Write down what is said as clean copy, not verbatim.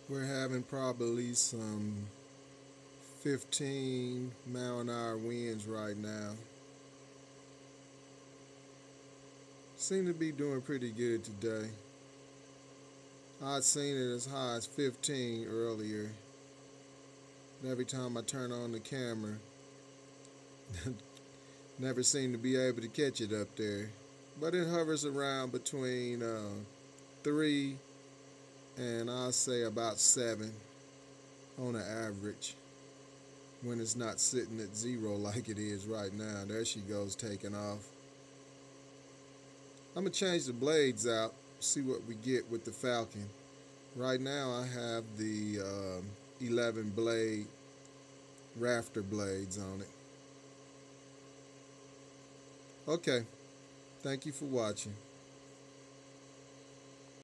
We're having probably some 15-mile-an-hour winds right now. Seem to be doing pretty good today. I'd seen it as high as 15 earlier. And every time I turn on the camera, never seem to be able to catch it up there. But it hovers around between 3 and I'll say about 7 on an average when it's not sitting at 0 like it is right now. There she goes taking off. I'm going to change the blades out, see what we get with the Falcon. Right now I have the 11 blade rafter blades on it. Okay, thank you for watching.